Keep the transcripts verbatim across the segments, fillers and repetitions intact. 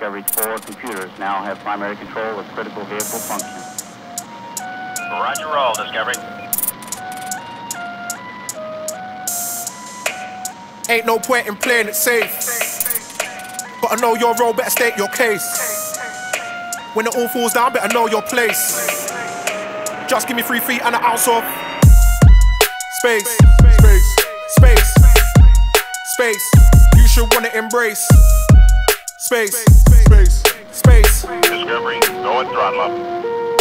Discovery four computers now have primary control of critical vehicle function. Roger roll, Discovery. Ain't no point in playing it safe. Gotta know your role, better state your case. When it all falls down, better know your place. Just give me three feet and an ounce of space, space, space, space. You should wanna embrace space, space, space. Discovery, go and throttle up.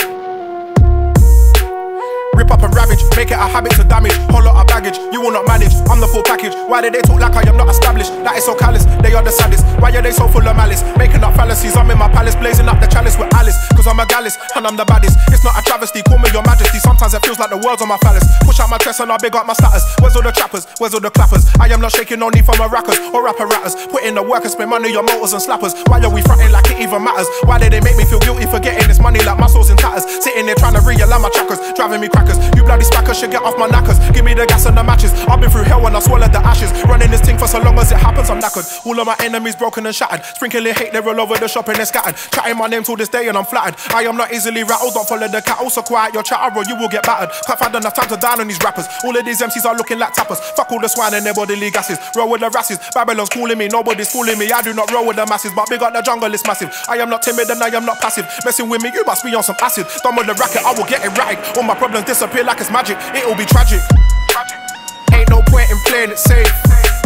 Rip up and ravage, make it a habit to damage. Whole lot of baggage, you will not manage. I'm the full package. Why do they talk like I am not established? That is so callous, they are the saddest. Why are they so full of malice? Making up fallacies, I'm in my palace, blazing up the chalice with Alice. Cause I'm a gallus, and I'm the baddest. It's not a travesty, call me your majesty. Sometimes it feels like the world's on my phallus. Push out my chest and I big up my status. Where's all the trappers? Where's all the clappers? I am not shaking, no need for my rackers or apparatus. Put in the work and spend money on motors and slappers. Why are we fronting like it even matters? Why did they make me feel guilty for getting this money like muscles in tatters? Sitting there trying to realign my trackers, driving me crackers. You bloody spackers should get off my knackers. Give me the gas and the matches. I've been through hell when I swallowed the ashes. Running this thing for so long as it happens, I'm knackered. All of my enemies broken and shattered. Sprinkling hate, they're all over the shop and they're scattered. Chatting my name till this day and I'm flattered. I am not easily rattled, don't follow the cattle. So quiet your chatter or you will get battered. Can't find enough time to down on these rappers. All of these M Cs are looking like tappers. Fuck all the swine and their bodily gases. Roll with the rasses. Babylon's calling me, nobody's fooling me. I do not roll with the masses, but big up the jungle, it's massive. I am not timid and I am not passive. Messing with me, you must be on some acid. Done with the racket, I will get it right. All my problems disappear like it's magic. It'll be tragic. Ain't no point in playing it safe.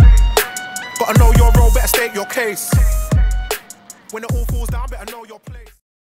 Gotta know your role, better state your case. When it all falls down, better know your place.